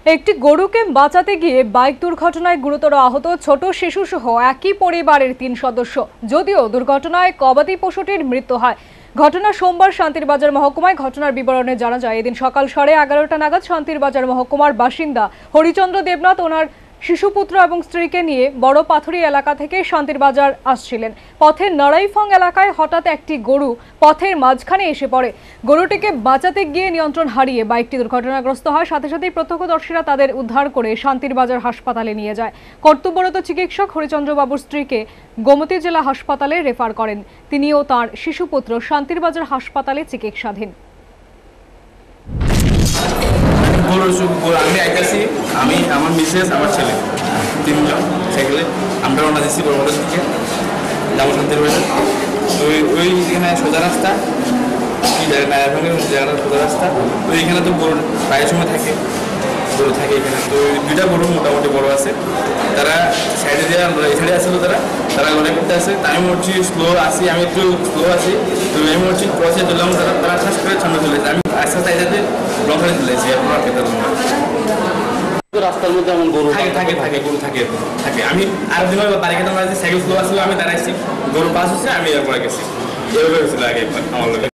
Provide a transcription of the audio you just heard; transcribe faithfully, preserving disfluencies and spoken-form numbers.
একটি গরুকে বাঁচাতে গিয়ে বাইক দুর্ঘটনায় গুরুতর আহত ছোট শিশুসহ একই পরিবারের তিন সদস্য। যদিও দুর্ঘটনায় গবাদি পশুটির মৃত্যু হয়। ঘটনা সোমবার শান্তিরবাজার মহকুমায়। ঘটনার বিবরণে জানা যায়, এদিন সকাল সাড়ে এগারোটা নাগাদ শান্তিরবাজার মহকুমার বাসিন্দা হরিচন্দ্র দেবনাথ ওনার শিশুপুত্র এবং স্ত্রীকে নিয়ে বড় পাথুরি এলাকা থেকে শান্তিরবাজার আসছিলেন। পথের নড়াইফং এলাকায় হঠাৎ একটি গরু পথের মাঝখানে এসে পড়ে। গরুটিকে বাঁচাতে গিয়ে নিয়ন্ত্রণ হারিয়ে বাইকটি দুর্ঘটনাগ্রস্ত হয়। সাথে সাথেই প্রত্যক্ষদর্শীরা তাদের উদ্ধার করে শান্তিরবাজার হাসপাতালে নিয়ে যায়। কর্তব্যরত চিকিৎসক হরিচন্দ্র বাবুর স্ত্রীকে গোমতী জেলা হাসপাতালে রেফার করেন। তিনিও তার শিশুপুত্র শান্তিরবাজার হাসপাতালে চিকিৎসাধীন। আমি আইতেছি, আমি আমার মিসেস আমার ছেলে তিনজন সাইকেলে আমরা রওনা দিচ্ছি বড়বাজার থেকে যাবো শান্তির বাজার। ওই ওইখানে সোজা রাস্তা কি জায়গা নায়ারভাঙের জায়গাটা সোজা রাস্তা। তো এইখানে তো গরু প্রায় সময় থাকে, গরু থাকে এখানে। তো দুইটা গরু মোটামুটি বড় আছে, তারা সাইডে দিয়ে এই সাইডে আসছিল, তারা তারা লড়াই করতে আসে। তা আমি মরছি স্লো আসি, আমি একটু স্লো আছি। তো আমি মরছি ক্রসে চললাম, তারা তারা শ্বাস করে সামনে চলে এসেছে। আমি আস্তে আস্তে আইসাতে লঙ্কারে চলে এসেছি। এখন আর খেতে পারবো না। রাস্তার মধ্যে এমন গরু থাকে থাকে থাকে গরু থাকে থাকে আমি আর দিন তারিখে তোমার সাইকেল স্লো আসলে আমি দাঁড়াইছি, গরু পাস হচ্ছে, আমি এরপরে গেছি। এভাবে হয়েছিল আগে একবার আমার লোক।